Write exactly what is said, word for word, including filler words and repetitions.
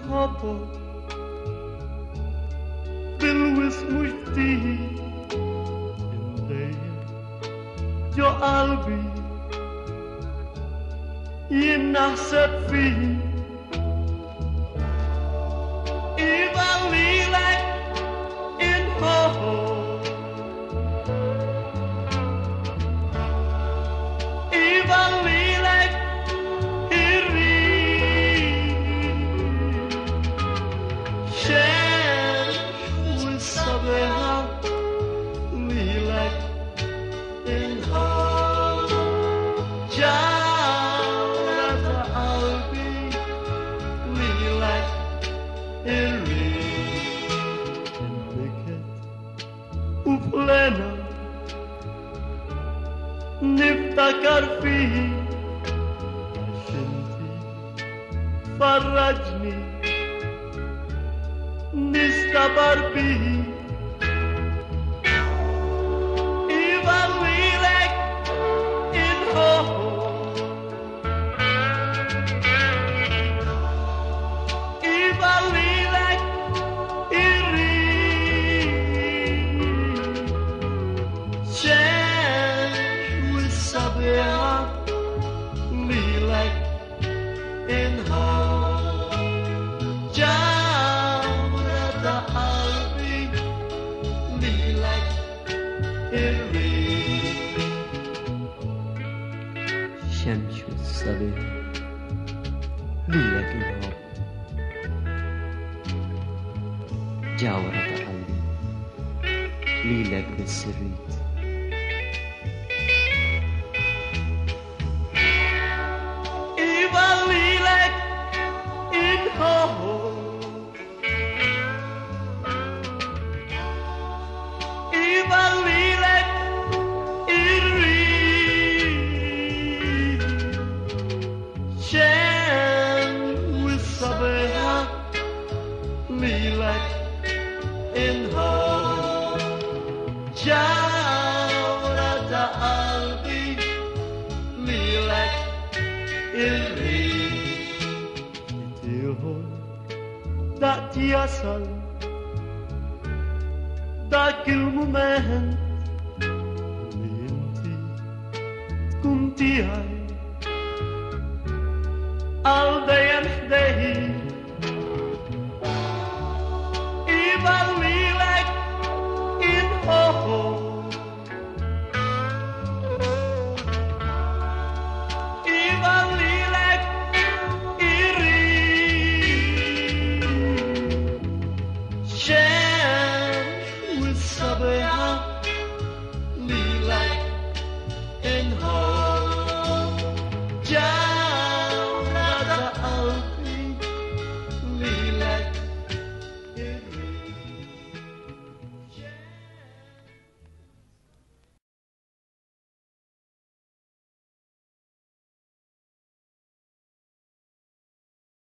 حبك بالوسم جديد مضايق جو قلبي ينحسد فيه يضل لك انهار وفلانة نفتكر فيه عشانتي فرجني نستبر بيه يضل لك انهار يضل لك ليلك انهار جاورة قلبي ليلك الريح شمس الصبح ليلك انهار جاورة قلبي ليلك بالسريت ليلك انهار جاورة قلبي ليلك الريح يتيهون ذات يصل ذاك المومنت اللي انتي كنتي هاي قلبي ينحدي Share with somebody.